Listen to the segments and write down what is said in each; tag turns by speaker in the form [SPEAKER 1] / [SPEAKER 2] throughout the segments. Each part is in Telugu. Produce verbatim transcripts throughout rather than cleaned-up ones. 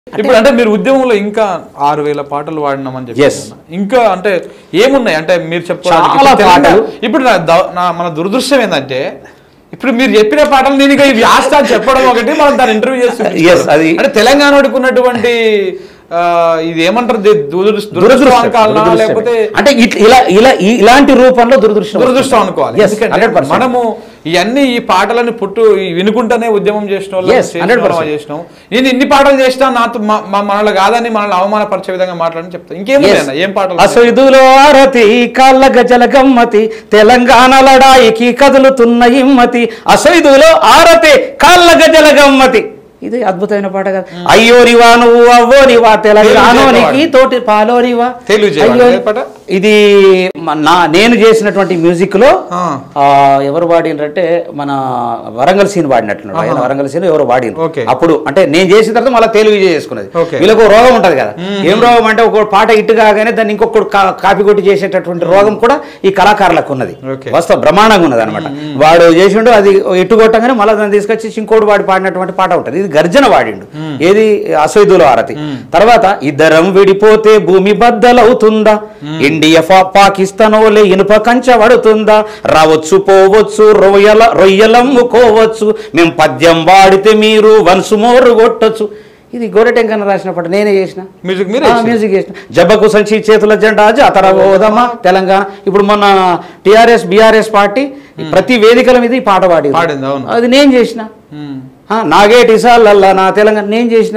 [SPEAKER 1] ఇప్పుడు అంటే మీరు ఉద్యమంలో ఇంకా ఆరు వేల పాటలు వాడినామని చెప్పి ఇంకా అంటే ఏమున్నాయి అంటే మీరు చెప్పాలి. ఇప్పుడు మన దురదృష్టం ఏంటంటే ఇప్పుడు మీరు చెప్పిన పాటలు నేను ఇక ఇవి ఆస్తా చెప్పడం ఒకటి మనం దాని ఇంటర్వ్యూ చేస్తాం. అంటే తెలంగాణ వాడికి ఉన్నటువంటి ఇది ఏమంటారు దురదృష్టం లేకపోతే అంటే
[SPEAKER 2] ఇలా ఇలా ఇలాంటి రూపంలో దురదృష్టం
[SPEAKER 1] దురదృష్టం అనుకోవాలి. మనము ఇవన్నీ ఈ పాటలని పుట్టు వినుకుంటానే ఉద్యమం చేసిన వాళ్ళు చేసినాం. నేను ఇన్ని పాటలు చేసినా నాతో మనలో కాదని మనల్ని అవమానపరిచే విధంగా మాట్లాడని చెప్తాను. ఇంకేమైనా ఏం పాటలు?
[SPEAKER 2] అసైదులో ఆరతి కాళ్ళ గజల గమ్మతి తెలంగాణ లడాయికి కదులుతున్న ఇమ్మతి అసైదులో ఆరతి కాళ్ళ గజల గమ్మతి. ఇది అద్భుతమైన పాట కదా. అయ్యోనివా నువ్వు అవ్వోనివా తెలంగాణోనికి తోటి పాలోనివా. ఇది నా నేను చేసినటువంటి మ్యూజిక్ లో ఎవరు వాడినరంటే మన వరంగల్ సీన్ వాడినట్లు ఆయన వరంగల్ సీన్ ఎవరు వాడిన అప్పుడు అంటే నేను చేసిన తర్వాత మళ్ళీ తెలుగు చేసుకున్నది. వీళ్ళకు రోగం ఉంటది కదా. ఏం రోగం అంటే ఒక పాట ఇటు కాగానే దాన్ని ఇంకొకటి కాపీ కొట్టి చేసేటటువంటి రోగం కూడా ఈ కళాకారులకు ఉన్నది. వస్తా బ్రహ్మాండంగా ఉన్నది అనమాట. వాడు చేసిండు అది ఇటు కొట్టగానే మళ్ళీ దాన్ని తీసుకొచ్చి ఇంకోటి వాడి పాడినటువంటి పాట ఉంటుంది. ఇది గర్జన వాడిండు. ఏది అసైదులో ఆరతి. తర్వాత ఇద్దరం విడిపోతే భూమి బద్దలవుతుందా ఇండియా పాకిస్తాన్ ఓలే ఇనుప కంచ పడుతుందా రావచ్చు పోవచ్చు రొయ్యల రొయ్యలమ్ముకోవచ్చు మేము పద్యం వాడితే మీరు వన్స్ మోరు కొట్టచ్చు. ఇది గోరెటెంకన్న రాసిన పాట నేనే చేసిన మ్యూజిక్ మ్యూజిక్ చేసిన. జబ్బకు సంచి చేతుల జెండా జాతర పోదమ్మా తెలంగాణ. ఇప్పుడు మొన్న టిఆర్ఎస్ బిఆర్ఎస్ పార్టీ ప్రతి వేదికల మీద ఈ పాట పాడి అది నేను చేసిన. నాగేటి సాలల్లా నా తెలంగాణ నేను చేసిన.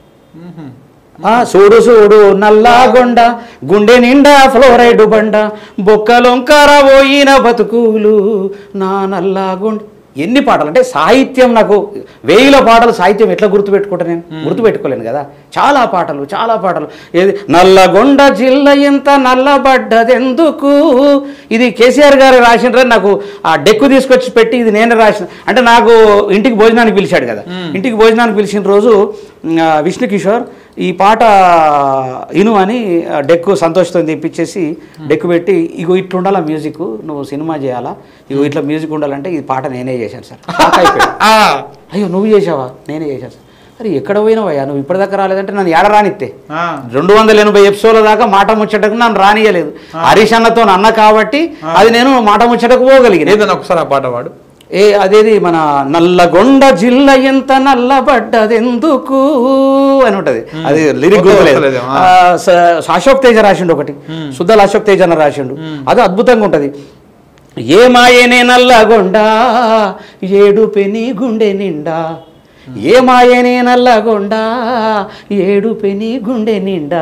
[SPEAKER 2] చూడు చూడు నల్లాగొండ గుండె నిండా ఫ్లోరైడ్ బండ బొక్కలొంకర పోయిన బతుకులు నా నల్లాగొండ. ఎన్ని పాటలు అంటే సాహిత్యం నాకు వేల పాటలు సాహిత్యం ఎట్లా గుర్తుపెట్టుకుంటా నేను గుర్తుపెట్టుకోలేను కదా. చాలా పాటలు చాలా పాటలు. ఏది నల్లగొండ జిల్లా ఎంత నల్లబడ్డదెందుకు ఇది కేసీఆర్ గారు రాసినారని నాకు ఆ డెక్కు తీసుకొచ్చి పెట్టి ఇది నేను రాసిన అంటే నాకు ఇంటికి భోజనానికి పిలిచాడు కదా. ఇంటికి భోజనానికి పిలిచిన రోజు విష్ణు కిషోర్ ఈ పాట ఇను అని డెక్కు సంతోషంతో తెప్పించేసి డెక్కు పెట్టి ఇగో ఇట్లుండాలా మ్యూజిక్ నువ్వు సినిమా చేయాలా ఇగో ఇట్లా మ్యూజిక్ ఉండాలంటే ఈ పాట నేనే చేశాను సార్. అయ్యో నువ్వు చేసావా? నేనే చేశాను సార్. అరే ఎక్కడ పోయినావయ్యా నువ్వు ఇప్పటిదాకా రాలేదంటే నన్ను ఏడ రానిస్తే రెండు వందల ఎనభై ఎపిసోడ్ల దాకా మాట ముచ్చటకు నన్ను రానియలేదు. హరీష్ అన్నతో అన్న కాబట్టి అది నేను మాట ముచ్చటకు పోగలిగిన.
[SPEAKER 1] ఏదన్నా ఒకసారి ఆ పాట వాడు.
[SPEAKER 2] ఏ అదేది మన నల్లగొండ జిల్లా ఎంత నల్లబడ్డదెందుకు అని ఉంటది. అది లిరిక్ గుర్తులేదు. అశోక్ తేజ రాసిండు ఒకటి సుద్దల అశోక్ తేజ అని రాసిండు. అది అద్భుతంగా ఉంటది. ఏ మాయనే నల్లగొండ ఏడు పెని గుండె నిండా ఏ మాయనే నల్లగొండ ఏడు పెని గుండె నిండా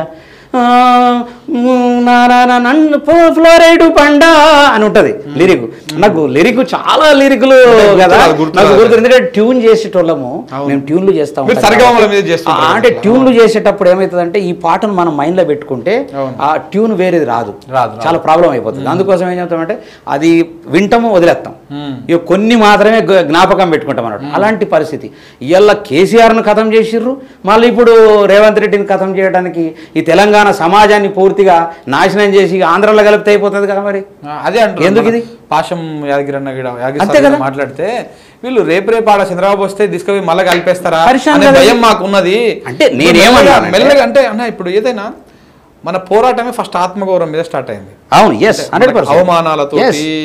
[SPEAKER 2] నన్ను ఫ్లోరైడ్ పండా అని ఉంటది లిరిక్. నాకు లిరిక్ చాలా లిరిక్లు కదా నాకు గుర్తు. ఎందుకంటే ట్యూన్ చేసేటోళ్ళము మేము ట్యూన్లు చేస్తాం. అంటే ట్యూన్లు చేసేటప్పుడు ఏమవుతుందంటే ఈ పాటను మనం మైండ్ లో పెట్టుకుంటే ఆ ట్యూన్ వేరేది రాదు, చాలా ప్రాబ్లం అయిపోతుంది. అందుకోసం ఏం చెప్తామంటే అది వింటాము వదిలేస్తాం, ఇక కొన్ని మాత్రమే జ్ఞాపకం పెట్టుకుంటాం అన్నట్టు. అలాంటి పరిస్థితి ఇవాళ కేసీఆర్ను ఖతం చేసిర్రు, మళ్ళీ ఇప్పుడు రేవంత్ రెడ్డిని ఖతం చేయడానికి ఈ తెలంగాణ సమాజాన్ని పూర్తిగా నాశనం చేసి ఆంధ్రలో కలిపితే అయిపోతుంది కదా. మరి
[SPEAKER 1] అదే అంటే ఎందుకు ఇది పాశం యాదగిరి అన్న అంతే కదా మాట్లాడితే వీళ్ళు రేపు రేపు ఆడ చంద్రబాబు వస్తే తీసుకుపోయి మళ్ళీ కలిపేస్తారా అనే భయం మాకున్నది.
[SPEAKER 2] అంటే నేనేమన్నా
[SPEAKER 1] మెల్లగా అంటే అన్న ఇప్పుడు ఏదైనా మన పోరాటమే ఫస్ట్ ఆత్మగౌరవం మీద స్టార్ట్ అయింది.
[SPEAKER 2] అవును, ఎస్ హండ్రెడ్ పర్సెంట్.
[SPEAKER 1] అవమానాలతో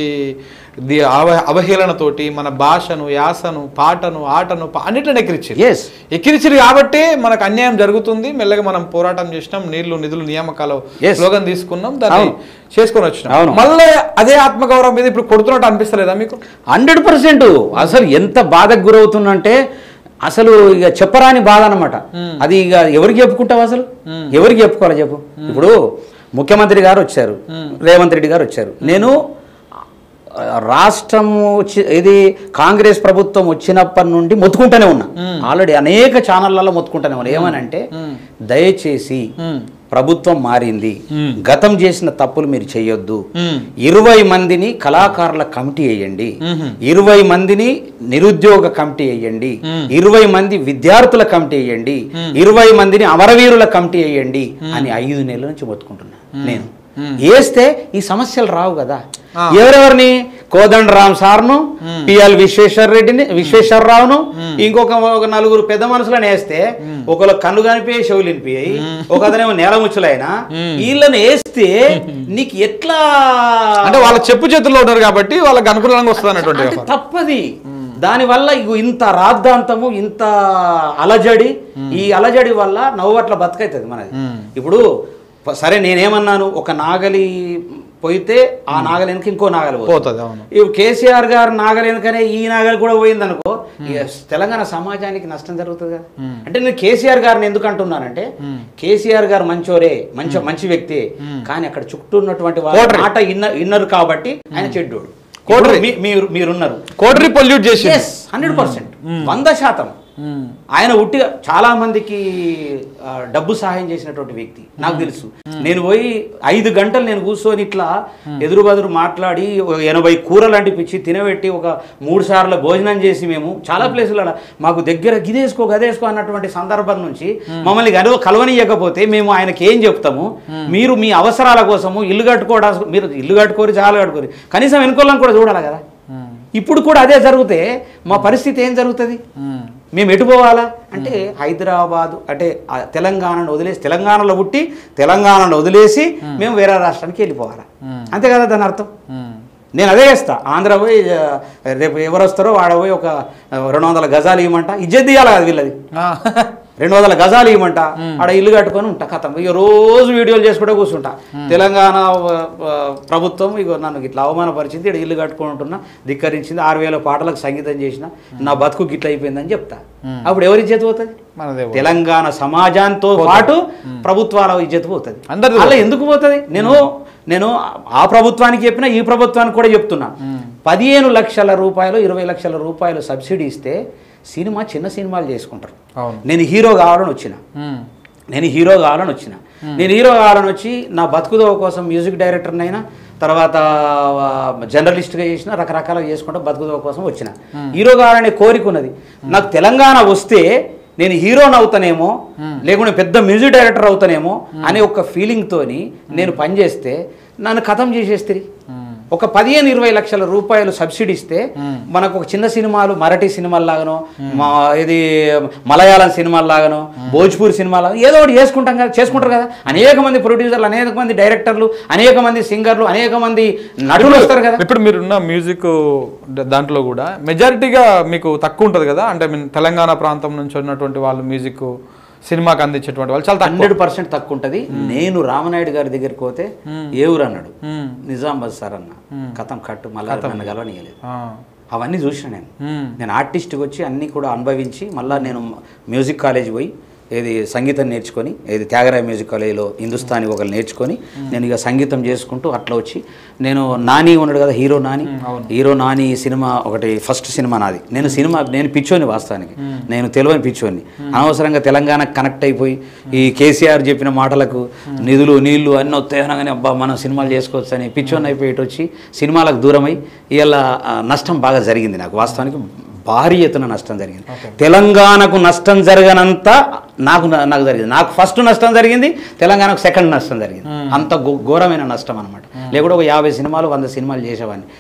[SPEAKER 1] అవహేళనతోటి మన భాషను యాసను పాటను ఆటను అన్నిటిని ఎక్కిరిచారు ఎక్కిరిచారు కాబట్టి మనకు అన్యాయం జరుగుతుంది. మెల్లగా మనం పోరాటం చేసినాం, నీళ్లు నిధులు నియామకాలు స్లోగన్ తీసుకున్నాం, దాన్ని చేసుకొని వచ్చినాం. మళ్ళీ అదే ఆత్మగౌరవం మీద ఇప్పుడు కొడుతున్నట్టు అనిపిస్తలేదా మీకు?
[SPEAKER 2] Hundred percent. అసలు ఎంత బాధకు గురవుతుందంటే అసలు ఇక చెప్పరాని బాధ అనమాట. అది ఇక ఎవరికి చెప్పుకుంటావు, అసలు ఎవరికి చెప్పుకోవాలి చెప్పు. ఇప్పుడు ముఖ్యమంత్రి గారు వచ్చారు, రేవంత్ రెడ్డి గారు వచ్చారు. నేను రాష్ట్రము ఇది కాంగ్రెస్ ప్రభుత్వం వచ్చినప్పటి నుండి మొత్తుకుంటూనే ఉన్నా. ఆల్రెడీ అనేక ఛానళ్లలో మొత్తుకుంటూనే ఉన్నా. ఏమనంటే దయచేసి ప్రభుత్వం మారింది, గతం చేసిన తప్పులు మీరు చేయొద్దు, ఇరవై మందిని కళాకారుల కమిటీ వేయండి, ఇరవై మందిని నిరుద్యోగ కమిటీ వేయండి, ఇరవై మంది విద్యార్థుల కమిటీ వేయండి, ఇరవై మందిని అమరవీరుల కమిటీ వేయండి అని ఐదు నెలల నుంచి మొత్తుకుంటున్నా నేను. వేస్తే ఈ సమస్యలు రావు కదా. ఎవరెవరిని కోదండ రామ్ సార్ను, పిఎల్ విశ్వేశ్వర రెడ్డిని, విశ్వేశ్వరరావును, ఇంకొక ఒక నలుగురు పెద్ద మనుషులను వేస్తే ఒకళ్ళు కన్ను కనిపించాయి, చెవులు వినిపించాయి, ఒక అతనేమో నేల ముచ్చులైనా వీళ్ళని వేస్తే నీకు ఎట్లా
[SPEAKER 1] అంటే వాళ్ళ చెప్పు చేతుల్లో ఉన్నారు కాబట్టి వాళ్ళకి అనుకూలంగా వస్తుంది అన్నటువంటి
[SPEAKER 2] తప్పది. దానివల్ల ఇగో ఇంత రాద్ధాంతము, ఇంత అలజడి, ఈ అలజడి వల్ల నవ్వట్ల బతుకైతుంది మనది. ఇప్పుడు సరే నేనేమన్నాను, ఒక నాగలి పోయితే ఆ నాగలి వెనక ఇంకో నాగలి పోతుంది. ఇప్పుడు కేసీఆర్ గారు నాగలి వెనకనే ఈ నాగలి కూడా పోయింది అనుకో, తెలంగాణ సమాజానికి నష్టం జరుగుతుంది కదా. అంటే నేను కేసీఆర్ గారిని ఎందుకు అంటున్నానంటే, కేసీఆర్ గారు మంచోరే, మంచి మంచి వ్యక్తి, కానీ అక్కడ చుట్టూ ఉన్నటువంటి వాళ్ళ మాట ఇన్నరు కాబట్టి ఆయన చెడ్డోడు. మీరు మీరున్నారు
[SPEAKER 1] కోటరీ పొల్యూట్ చేసి
[SPEAKER 2] హండ్రెడ్ పర్సెంట్ వంద శాతం ఆయన ఉట్టిగా చాలా మందికి డబ్బు సహాయం చేసినటువంటి వ్యక్తి నాకు తెలుసు. నేను పోయి ఐదు గంటలు నేను కూర్చొని ఇట్లా ఎదురు బదురు మాట్లాడి ఎనభై కూరలు అంటిపించి తినబెట్టి ఒక మూడు సార్లు భోజనం చేసి మేము చాలా ప్లేసులలో మాకు దగ్గర గిదేసుకో గదేసుకో అన్నటువంటి సందర్భం నుంచి మమ్మల్ని గనవ కలవనీయకపోతే మేము ఆయనకి ఏం చెప్తాము, మీరు మీ అవసరాల కోసము ఇల్లు కట్టుకోవడానికి, మీరు ఇల్లు కట్టుకోరు చాలా కట్టుకోరు, కనీసం వెనుకోళ్ళని కూడా చూడాలి కదా. ఇప్పుడు కూడా అదే జరిగితే మా పరిస్థితి ఏం జరుగుతుంది? మేము ఎటు పోవాలా అంటే హైదరాబాదు అంటే తెలంగాణను వదిలేసి, తెలంగాణలో పుట్టి తెలంగాణను వదిలేసి మేము వేరే రాష్ట్రానికి వెళ్ళిపోవాలా, అంతే కదా దాని అర్థం. నేను అదే చేస్తా. ఆంధ్ర పోయి రేపు ఎవరు వస్తారో వాడ పోయి ఒక రెండు వందల గజాలు ఇవ్వమంట, ఇజ్జత్ తీయాలి కదా వీళ్ళది, రెండు వందల గజాలు ఇవ్వమంట, ఆడ ఇల్లు కట్టుకొని ఉంటా కథం. ఇక రోజు వీడియోలు చేసుకుంటూ కూర్చుంటా. తెలంగాణ ప్రభుత్వం ఇక నన్ను ఇట్లా అవమానపరిచింది, ఇక్కడ ఇల్లు కట్టుకొని ఉంటున్నా, ధిక్కరించింది, ఆరు వేల పాటలకు సంగీతం చేసిన, నా బతుకు గిట్ల అయిపోయిందని చెప్తా. అప్పుడు ఎవరి ఇజ్జత్ పోతుంది? తెలంగాణ సమాజంతో పాటు ప్రభుత్వాల ఇజ్జత్ పోతుంది. అలా ఎందుకు పోతుంది? నేను నేను ఆ ప్రభుత్వానికి చెప్పినా ఈ ప్రభుత్వానికి కూడా చెప్తున్నా, పదిహేను లక్షల రూపాయలు ఇరవై లక్షల రూపాయలు సబ్సిడీ ఇస్తే సినిమా చిన్న సినిమాలు చేసుకుంటారు. నేను హీరో కావాలని వచ్చిన నేను హీరో కావాలని వచ్చిన నేను హీరో కావాలని వచ్చి నా బతుకుదోవ కోసం మ్యూజిక్ డైరెక్టర్ని అయినా, తర్వాత జర్నలిస్ట్గా చేసిన, రకరకాలుగా చేసుకుంటా బతుకుదోవ కోసం వచ్చిన. హీరో కావాలనే కోరిక ఉన్నది నాకు. తెలంగాణ వస్తే నేను హీరోని అవుతానేమో, లేకుంటే పెద్ద మ్యూజిక్ డైరెక్టర్ అవుతానేమో అనే ఒక ఫీలింగ్తోని నేను పనిచేస్తే నన్ను ఖతం చేసేస్తే, ఒక పదిహేను ఇరవై లక్షల రూపాయలు సబ్సిడీ ఇస్తే మనకు ఒక చిన్న సినిమాలు, మరాఠీ సినిమాల్లాగానో, మా ఇది మలయాళం సినిమాల్లాగానో, భోజ్పూర్ సినిమాలాగా ఏదో ఒకటి చేసుకుంటాం కదా, చేసుకుంటారు కదా. అనేక మంది ప్రొడ్యూసర్లు, అనేక మంది డైరెక్టర్లు, అనేక మంది సింగర్లు, అనేక మంది నటులు వస్తారు కదా.
[SPEAKER 1] ఇప్పుడు మీరున్న మ్యూజిక్ దాంట్లో కూడా మెజారిటీగా మీకు తక్కువ ఉంటుంది కదా, అంటే తెలంగాణ ప్రాంతం నుంచి ఉన్నటువంటి వాళ్ళు మ్యూజిక్ సినిమాకి అందించేటువంటి వాళ్ళు చాలా
[SPEAKER 2] హండ్రెడ్ పర్సెంట్ తక్కువ ఉంటుంది. నేను రామనాయుడు గారి దగ్గరికి పోతే ఏ ఊరు అన్నాడు, నిజామాబాద్ సార్ అన్న, కథం కట్టు మళ్ళీ నన్ను గెలవనీయలేదు. అవన్నీ చూసిన నేను నేను ఆర్టిస్ట్కి వచ్చి అన్నీ కూడా అనుభవించి మళ్ళీ నేను మ్యూజిక్ కాలేజ్ పోయి ఏది సంగీతం నేర్చుకొని, ఏది త్యాగరాయ మ్యూజిక్ కాలేజీలో హిందుస్థానీ ఒకరు నేర్చుకొని నేను ఇక సంగీతం చేసుకుంటూ అట్లా వచ్చి, నేను నాని ఉన్నాడు కదా hero Nani, hero Nani cinema ఒకటి ఫస్ట్ సినిమా నాది. నేను సినిమా నేను పిచ్చోని, వాస్తవానికి నేను తెలియని పిచ్చోని, అనవసరంగా తెలంగాణకు కనెక్ట్ అయిపోయి ఈ కేసీఆర్ చెప్పిన మాటలకు నిధులు నీళ్లు అన్నీ వస్తాయనగానే అబ్బా మనం సినిమాలు చేసుకోవచ్చు అని పిచ్చోని అయిపోయి వచ్చి సినిమాలకు దూరమై ఇలా నష్టం బాగా జరిగింది నాకు. వాస్తవానికి భారీ ఎత్తున నష్టం జరిగింది. తెలంగాణకు నష్టం జరగనంత నాకు నాకు జరిగింది. నాకు ఫస్ట్ నష్టం జరిగింది, తెలంగాణకు సెకండ్ నష్టం జరిగింది. అంత ఘోరమైన నష్టం అనమాట. లేకుంటే ఒక యాభై సినిమాలు వంద సినిమాలు చేసేవాడిని.